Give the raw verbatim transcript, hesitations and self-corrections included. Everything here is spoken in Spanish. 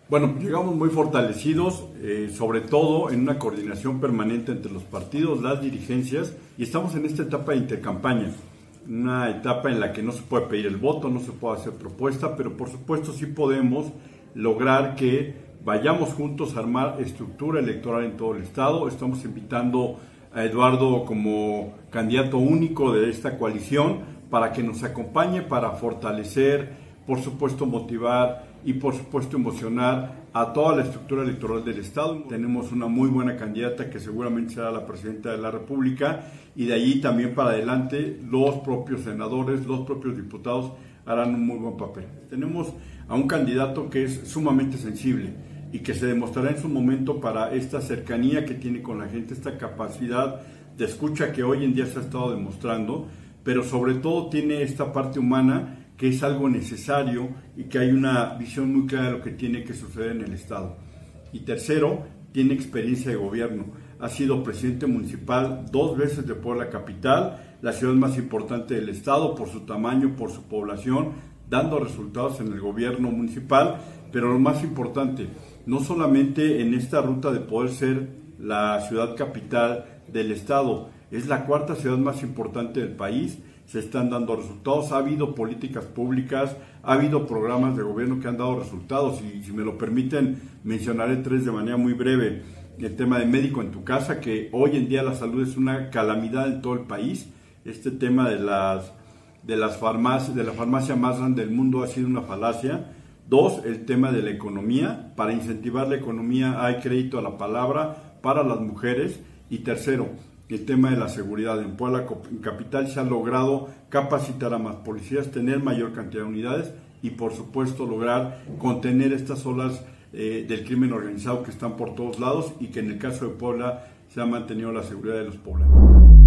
Bueno, llegamos muy fortalecidos, eh, sobre todo en una coordinación permanente entre los partidos, las dirigencias, y estamos en esta etapa de intercampaña, una etapa en la que no se puede pedir el voto, no se puede hacer propuesta, pero por supuesto sí podemos lograr que vayamos juntos a armar estructura electoral en todo el estado. Estamos invitando a Eduardo como candidato único de esta coalición para que nos acompañe, para fortalecer, por supuesto motivar y por supuesto emocionar a toda la estructura electoral del estado. Tenemos una muy buena candidata que seguramente será la presidenta de la República, y de allí también para adelante los propios senadores, los propios diputados harán un muy buen papel. Tenemos a un candidato que es sumamente sensible y que se demostrará en su momento para esta cercanía que tiene con la gente, esta capacidad de escucha que hoy en día se ha estado demostrando, pero sobre todo tiene esta parte humana que es algo necesario y que hay una visión muy clara de lo que tiene que suceder en el estado. Y tercero, tiene experiencia de gobierno. Ha sido presidente municipal dos veces de Puebla capital, la ciudad más importante del estado por su tamaño, por su población, dando resultados en el gobierno municipal, pero lo más importante, no solamente en esta ruta de poder ser la ciudad capital del estado, es la cuarta ciudad más importante del país. Se están dando resultados, ha habido políticas públicas, ha habido programas de gobierno que han dado resultados, y si me lo permiten mencionaré tres de manera muy breve. El tema de médico en tu casa, que hoy en día la salud es una calamidad en todo el país. Este tema de las de las farmacias, de la farmacia más grande del mundo ha sido una falacia. Dos, el tema de la economía. Para incentivar la economía hay crédito a la palabra para las mujeres. Y tercero, el tema de la seguridad. En Puebla capital se ha logrado capacitar a más policías, tener mayor cantidad de unidades y por supuesto lograr contener estas olas eh, del crimen organizado que están por todos lados, y que en el caso de Puebla se ha mantenido la seguridad de los poblanos.